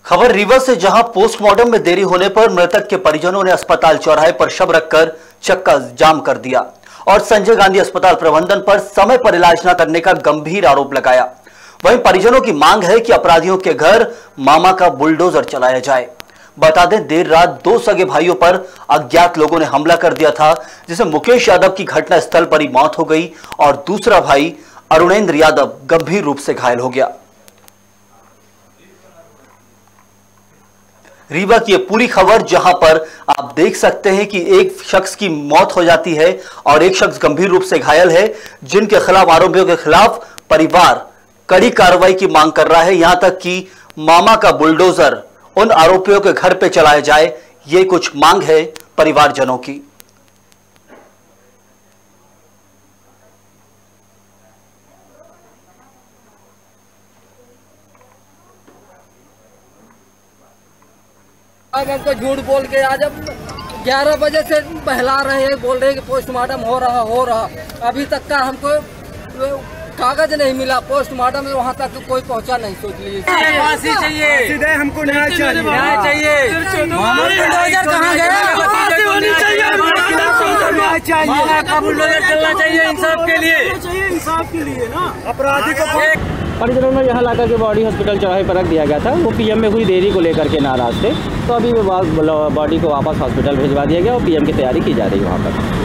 खबर रीवा से, जहां पोस्टमार्टम में देरी होने पर मृतक के परिजनों ने अस्पताल चौराहे पर शव रखकर चक्का जाम कर दिया और संजय गांधी अस्पताल प्रबंधन पर समय पर इलाज न करने का गंभीर आरोप लगाया। वहीं परिजनों की मांग है कि अपराधियों के घर मामा का बुलडोजर चलाया जाए। बता दें, देर रात दो सगे भाइयों पर अज्ञात लोगों ने हमला कर दिया था, जिसमें मुकेश यादव की घटना स्थल पर ही मौत हो गई और दूसरा भाई अरुणेंद्र यादव गंभीर रूप से घायल हो गया। रीवा की यह पूरी खबर, जहां पर आप देख सकते हैं कि एक शख्स की मौत हो जाती है और एक शख्स गंभीर रूप से घायल है, जिनके खिलाफ, आरोपियों के खिलाफ परिवार कड़ी कार्रवाई की मांग कर रहा है। यहां तक कि मामा का बुलडोजर उन आरोपियों के घर पे चलाया जाए, ये कुछ मांग है परिवारजनों की। अब हमको झूठ बोल के आज अब 11 बजे से बहला रहे हैं, बोल रहे हैं कि पोस्टमार्टम हो रहा। अभी तक का हमको कागज नहीं मिला, पोस्टमार्टम में वहाँ तक कोई पहुँचा नहीं। सोच लीजिए, फांसी चाहिए, सीधे हमको न्याय चाहिए, न्याय चाहिए। बुलडोजर कहाँ गया? मामा का बुलडोजर चलना चाहिए इंसाफ के लिए, इंसाफ के लिए ना। अपराधी को परिजनों ने यहाँ लाकर के बॉडी हॉस्पिटल चौराहे पर रख दिया गया था। वो पीएम में हुई देरी को लेकर के नाराज थे, तो अभी बॉडी को वापस हॉस्पिटल भिजवा दिया गया और पीएम की तैयारी की जा रही है वहाँ पर।